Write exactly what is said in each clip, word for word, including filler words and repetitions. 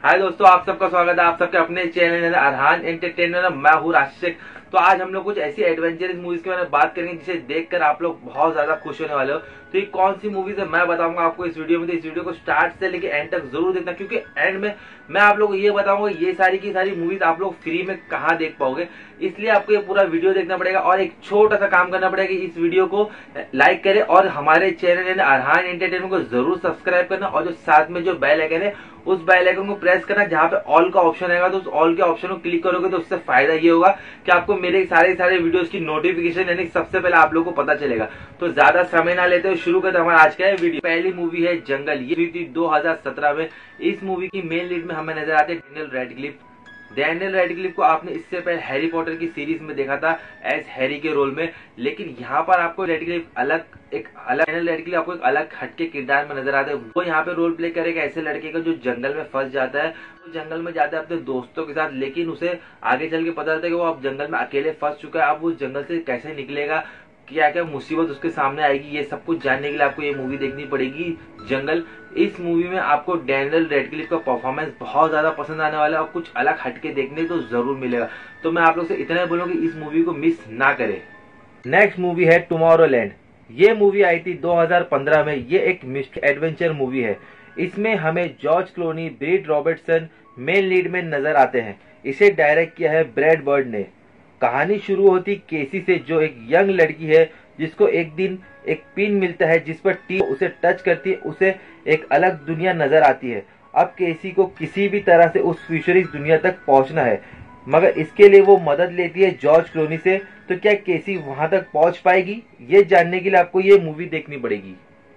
हाय दोस्तों, आप सबका स्वागत है आप सबके अपने चैनल अरहान एंटरटेनमेंट। मैं हूँ राशिक। तो आज हम लोग कुछ ऐसी एडवेंचरस मूवीज के बारे में बात करेंगे जिसे देखकर आप लोग बहुत ज्यादा खुश होने वाले हो। तो ये कौन सी मूवीज है मैं बताऊंगा आपको इस वीडियो में। तो इस वीडियो को स्टार्ट से लेके एंड तक जरूर देखना, क्योंकि एंड में मैं आप लोगों को ये बताऊंगा ये सारी की सारी मूवीज आप लोग फ्री में कहाँ देख पाओगे। इसलिए आपको ये पूरा वीडियो देखना पड़ेगा और एक छोटा सा काम करना पड़ेगा कि इस वीडियो को लाइक करें और हमारे चैनल अरहान एंटरटेनमेंट को जरूर सब्सक्राइब करना, और जो साथ में जो बेल आइकन है उस बेल आइकन को प्रेस करना जहां पे ऑल का ऑप्शन आएगा। तो उस ऑल के ऑप्शन को क्लिक करोगे तो उससे फायदा ये होगा कि आपको मेरे सारे सारे वीडियोस की नोटिफिकेशन यानी सबसे पहले आप लोगों को पता चलेगा। तो ज्यादा समय ना लेते हुए शुरू करते हमारा आज का वीडियो। पहली मूवी है जंगल। ये हुई थी दो हज़ार सत्रह में। इस मूवी की मेन लीड में हमें नजर आते हैं डैनियल रेडक्लिफ। डैनियल रेडक्लिफ को आपने इससे पहले हैरी पॉटर की सीरीज में देखा था एज हैरी के रोल में, लेकिन यहाँ पर आपको रेडक्लिफ अलग एक अलग डैनियल रेडक्लिफ आपको एक अलग हटके किरदार में नजर आता है। वो यहाँ पे रोल प्ले करेगा ऐसे लड़के का जो जंगल में फंस जाता है। वो जंगल में जाता है अपने दोस्तों के साथ, लेकिन उसे आगे चल के पता चलता है कि वो अब जंगल में अकेले फंस चुका है। अब उस जंगल से कैसे निकलेगा, क्या क्या मुसीबत उसके सामने आएगी, ये सब कुछ जानने के लिए आपको ये मूवी देखनी पड़ेगी जंगल। इस मूवी में आपको डैनियल रेडक्लिफ का परफॉर्मेंस बहुत ज्यादा पसंद आने वाला है और कुछ अलग हटके देखने को जरूर मिलेगा। तो मैं आप लोग से इतना ही बोलूंगा कि इस मूवी को मिस ना करें। नेक्स्ट मूवी है टुमारोलैंड। ये मूवी आई थी दो हज़ार पंद्रह में। ये एक मिस्ट्री एडवेंचर मूवी है। इसमें हमें George Clooney, Britt Robertson main lead में नजर आते हैं। इसे डायरेक्ट किया है ब्रैड बर्ड ने। कहानी शुरू होती केसी से, जो एक यंग लड़की है जिसको एक दिन एक पिन मिलता है जिस पर टी उसे टच करती है, उसे एक अलग दुनिया नजर आती है। अब केसी को किसी भी तरह से उस फ्यूचरिस्ट दुनिया तक पहुंचना है, मगर इसके लिए वो मदद लेती है जॉर्ज क्लोनी से। तो क्या केसी वहां तक पहुंच पाएगी, ये जानने के लिए आपको ये मूवी देखनी पड़ेगी।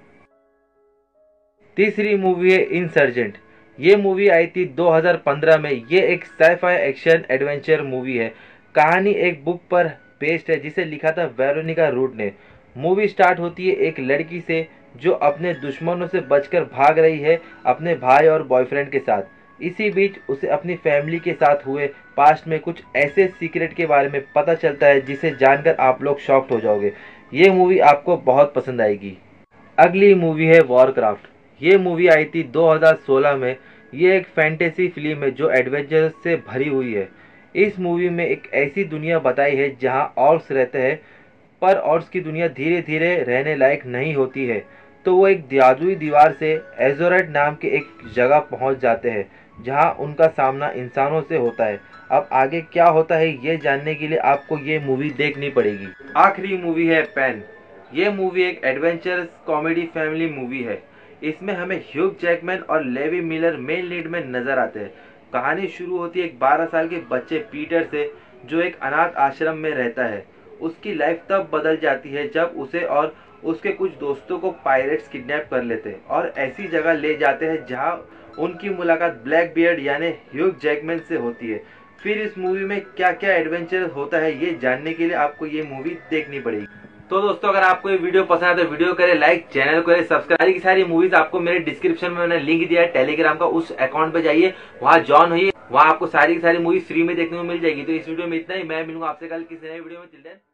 तीसरी मूवी है इंसर्जेंट। ये मूवी आई थी दो हज़ार पंद्रह में। ये एक साइ-फाई एक्शन एडवेंचर मूवी है। कहानी एक बुक पर बेस्ड है जिसे लिखा था वेरोनिका रूड ने। मूवी स्टार्ट होती है एक लड़की से जो अपने दुश्मनों से बचकर भाग रही है अपने भाई और बॉयफ्रेंड के साथ। इसी बीच उसे अपनी फैमिली के साथ हुए पास्ट में कुछ ऐसे सीक्रेट के बारे में पता चलता है जिसे जानकर आप लोग शॉक्ड हो जाओगे। ये मूवी आपको बहुत पसंद आएगी। अगली मूवी है वॉरक्राफ्ट। ये मूवी आई थी दो हज़ार सोलह में। ये एक फैंटेसी फिल्म है जो एडवेंचर से भरी हुई है। इस मूवी में एक ऐसी दुनिया बताई है जहां ऑर्क्स रहते हैं, पर ऑर्क्स की दुनिया धीरे धीरे रहने लायक नहीं होती है। तो वो एक जादुई दीवार से एज़ोराइट नाम के एक जगह पहुंच जाते हैं जहां उनका सामना इंसानों से होता है। अब आगे क्या होता है ये जानने के लिए आपको ये मूवी देखनी पड़ेगी। आखिरी मूवी है पैन। ये मूवी एक एडवेंचरस कॉमेडी फैमिली मूवी है। इसमें हमें ह्यूग जैकमैन और लेवी मिलर मेन लीड में नजर आते हैं। कहानी शुरू होती है एक बारह साल के बच्चे पीटर से, जो एक अनाथ आश्रम में रहता है। उसकी लाइफ तब बदल जाती है जब उसे और उसके कुछ दोस्तों को पायरेट्स किडनैप कर लेते हैं और ऐसी जगह ले जाते हैं जहां उनकी मुलाकात ब्लैक बियर्ड यानी ह्यूग जैकमैन से होती है। फिर इस मूवी में क्या क्या एडवेंचर होता है ये जानने के लिए आपको ये मूवी देखनी पड़ेगी। तो दोस्तों, अगर आपको ये वीडियो पसंद है तो वीडियो करें लाइक, चैनल को करें सब्सक्राइब। की सारी मूवीज आपको मेरे डिस्क्रिप्शन में मैंने लिंक दिया है टेलीग्राम का, उस अकाउंट पे जाइए, वहां ज्वाइन होइए, वहां आपको सारी की सारी मूवी फ्री में देखने को मिल जाएगी। तो इस वीडियो में इतना ही। मैं मिलूंगा आपसे कल किसी नए वीडियो में। Till then.